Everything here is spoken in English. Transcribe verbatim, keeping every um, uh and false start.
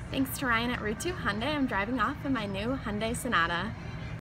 Thanks to Ryan at Route two Hyundai, I'm driving off in my new Hyundai Sonata.